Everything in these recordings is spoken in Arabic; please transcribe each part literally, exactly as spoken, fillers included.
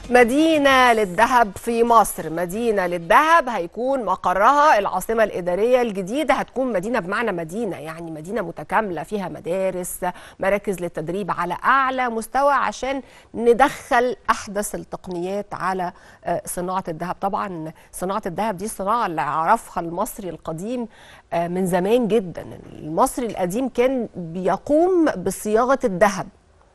مدينة للذهب في مصر، مدينة للذهب هيكون مقرها العاصمة الإدارية الجديدة. هتكون مدينة بمعنى مدينة، يعني مدينة متكاملة فيها مدارس، مراكز للتدريب على أعلى مستوى عشان ندخل أحدث التقنيات على صناعة الذهب. طبعا صناعة الذهب دي الصناعة اللي عرفها المصري القديم من زمان جدا. المصري القديم كان بيقوم بصياغة الذهب،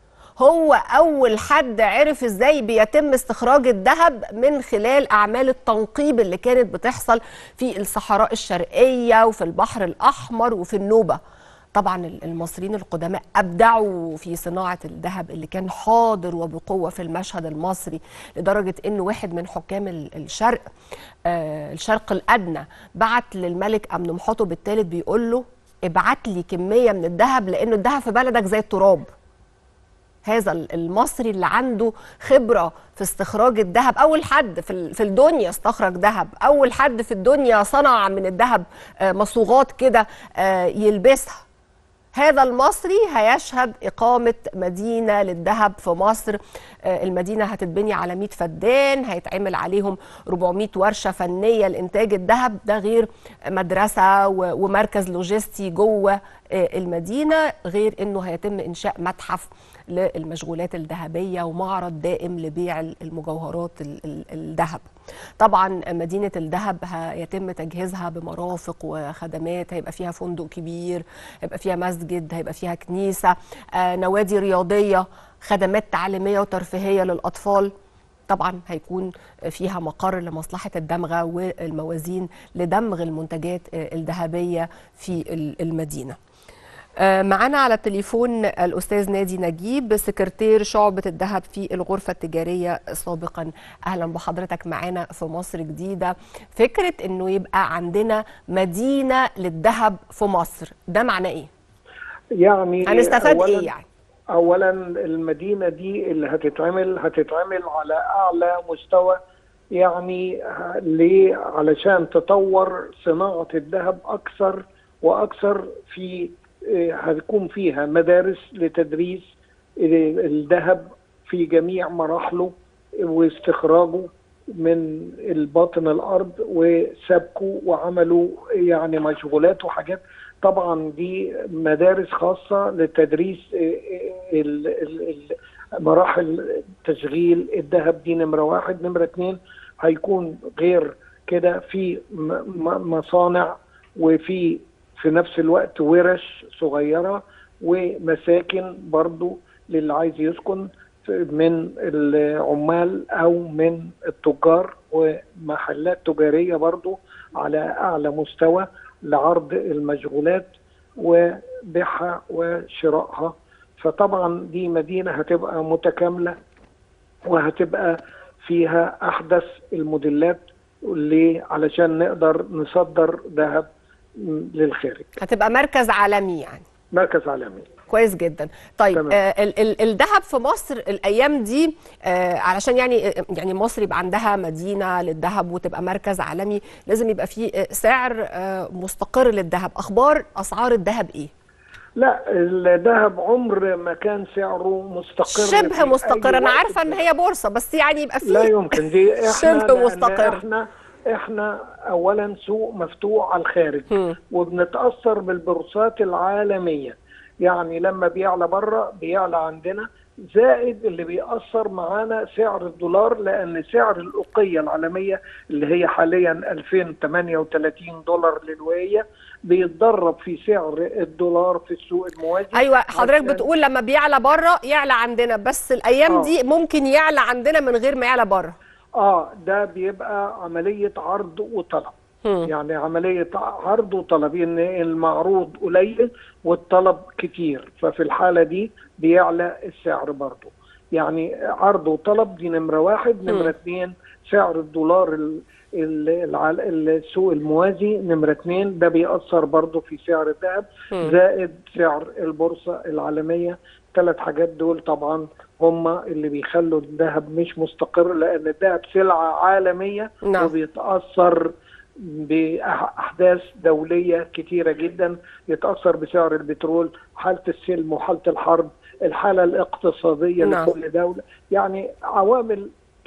هو أول حد عرف إزاي بيتم استخراج الذهب من خلال أعمال التنقيب اللي كانت بتحصل في الصحراء الشرقية وفي البحر الأحمر وفي النوبة. طبعا المصريين القدماء أبدعوا في صناعة الذهب اللي كان حاضر وبقوة في المشهد المصري، لدرجة إنه واحد من حكام الشرق آه الشرق الأدنى بعت للملك أمنمحتب الثالث بيقول له ابعت لي كمية من الذهب لأنه الذهب في بلدك زي التراب. هذا المصري اللي عنده خبرة في استخراج الذهب، أول حد في الدنيا استخرج ذهب، أول حد في الدنيا صنع من الذهب مصوغات كده يلبسها. هذا المصري هيشهد إقامة مدينة للذهب في مصر. المدينة هتتبني على مئة فدان، هيتعمل عليهم أربعمئة ورشة فنية لإنتاج الذهب، ده غير مدرسة ومركز لوجستي جوه المدينة، غير إنه هيتم إنشاء متحف للمشغولات الذهبية ومعرض دائم لبيع المجوهرات الذهب. طبعا مدينة الذهب هيتم تجهيزها بمرافق وخدمات، هيبقى فيها فندق كبير، هيبقى فيها مسجد، هيبقى فيها كنيسة، نوادي رياضية، خدمات تعليمية وترفيهية للأطفال. طبعا هيكون فيها مقر لمصلحة الدمغة والموازين لدمغ المنتجات الذهبية في المدينة. معنا على التليفون الأستاذ نادي نجيب، سكرتير شعبة الذهب في الغرفة التجارية سابقا. أهلا بحضرتك معنا في مصر جديدة. فكرة أنه يبقى عندنا مدينة للذهب في مصر، ده معناه إيه؟ يعني هنستفاد إيه يعني؟ أولا المدينة دي اللي هتتعمل هتتعمل على أعلى مستوى، يعني ليه؟ علشان تطور صناعة الذهب أكثر وأكثر. في هتكون فيها مدارس لتدريس الذهب في جميع مراحله واستخراجه من الباطن الأرض وسبكه وعملوا يعني مشغولات وحاجات. طبعا دي مدارس خاصة لتدريس مراحل تشغيل الذهب، دي نمرة واحد. نمرة اتنين هيكون غير كده في مصانع وفي في نفس الوقت ورش صغيرة ومساكن برضو للي عايز يسكن من العمال أو من التجار، ومحلات تجارية برضو على أعلى مستوى لعرض المشغولات وبيعها وشرائها. فطبعا دي مدينة هتبقى متكاملة وهتبقى فيها أحدث الموديلات اللي علشان نقدر نصدر ذهب للخارج. هتبقى مركز عالمي يعني. مركز عالمي. كويس جدا. طيب آه الذهب في مصر الايام دي آه علشان يعني يعني مصر يبقى عندها مدينه للذهب وتبقى مركز عالمي، لازم يبقى في سعر آه مستقر للذهب. اخبار اسعار الذهب ايه؟ لا، الذهب عمر ما كان سعره مستقر، شبه مستقر. انا عارفه ان هي بورصه بس يعني يبقى في لا يمكن دي احنا شبه مستقر. احنا احنا اولا سوق مفتوح على الخارج م. وبنتاثر بالبورصات العالميه، يعني لما بيعلى بره بيعلى عندنا، زائد اللي بيأثر معانا سعر الدولار، لأن سعر الأوقية العالمية اللي هي حاليا ألفين وثمانية وثلاثين دولار للوقية بيتضرب في سعر الدولار في السوق الموازي. أيوة حضرتك بتقول لما بيعلى بره يعلى عندنا، بس الأيام آه. دي ممكن يعلى عندنا من غير ما يعلى بره. آه ده بيبقى عملية عرض وطلب. يعني عملية عرض وطلب، ان المعروض قليل والطلب كتير، ففي الحالة دي بيعلى السعر برضو. يعني عرض وطلب دي نمرة واحد. نمرة اتنين سعر الدولار السوق الموازي نمرة اتنين، ده بيأثر برضو في سعر الذهب، زائد سعر البورصة العالمية. ثلاث حاجات دول طبعا هم اللي بيخلوا الذهب مش مستقر، لأن الذهب سلعة عالمية نعم. وبيتأثر بأحداث دولية كتيرة جدا، يتأثر بسعر البترول، حالة السلم وحالة الحرب، الحالة الاقتصادية نعم. لكل دولة، يعني عوامل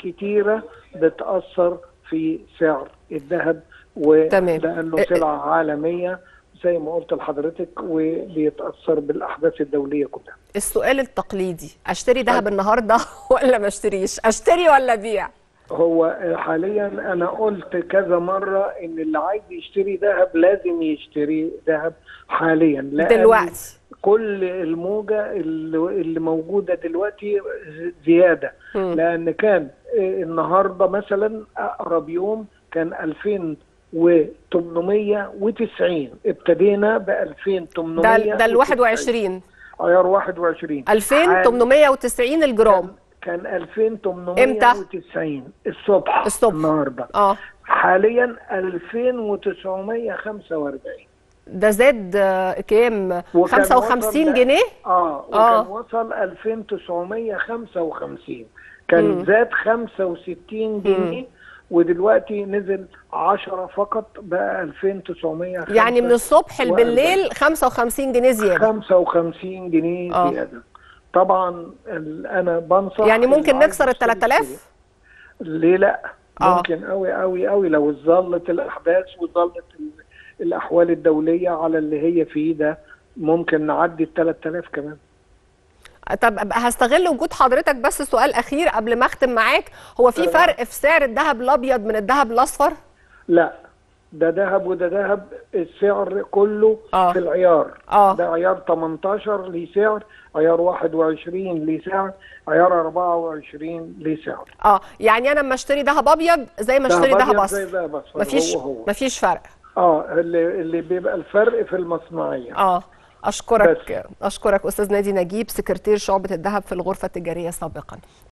كتيرة بتأثر في سعر الذهب، ولأنه سلعة عالمية زي ما قلت لحضرتك وبيتأثر بالأحداث الدولية كلها. السؤال التقليدي، أشتري ذهب النهاردة ولا ما اشتريش؟ أشتري ولا أبيع؟ هو حاليا أنا قلت كذا مرة إن اللي عايز يشتري ذهب لازم يشتري ذهب حاليا، لأن دلوقتي كل الموجة اللي موجودة دلوقتي زيادة. م. لأن كان النهاردة مثلا أقرب يوم كان ألفين وثمانمائة وتسعين، ابتدينا ب ألفين وثمانمائة ده ده ال واحد وعشرين عيار واحد وعشرين ألفين وثمانمائة وتسعين الجرام. كان, كان ألفين وثمانمائة وتسعين الصبح الصبح النهارده. اه حاليا ألفين وتسعمائة وخمسة وأربعين. ده زاد كام؟ خمسة وخمسين جنيه؟ اه وكان آه. وصل ألفين وتسعمائة وخمسة وخمسين، كان م. زاد خمسة وستين جنيه، م. ودلوقتي نزل عشرة فقط بقى ألفين وتسعمائة وخمسة. يعني من الصبح بالليل خمسة وخمسين جنيه زياده. خمسة وخمسين جنيه آه. زياده. طبعا انا بنصح يعني ممكن نكسر ال ثلاثة آلاف؟ ليه لا؟ آه. ممكن قوي قوي قوي لو ظلت الاحداث وظلت الاحوال الدوليه على اللي هي فيه ده، ممكن نعدي ال ثلاثة آلاف كمان. طب هستغل وجود حضرتك بس سؤال اخير قبل ما اختم معاك، هو في فرق في سعر الذهب الابيض من الذهب الاصفر؟ لا، ده ذهب وده ذهب، السعر كله آه. في العيار. آه. ده عيار تمنتاشر ليه سعر، عيار واحد وعشرين ليه سعر، عيار أربعة وعشرين ليه سعر. اه يعني انا لما اشتري ذهب ابيض زي ما اشتري ذهب اصفر؟ زي ذهب اصفر. مفيش هو هو. مفيش فرق. اه اللي اللي بيبقى الفرق في المصنعيه. اه اشكرك بس. اشكرك استاذ نادي نجيب، سكرتير شعبة الذهب في الغرفة التجارية سابقا.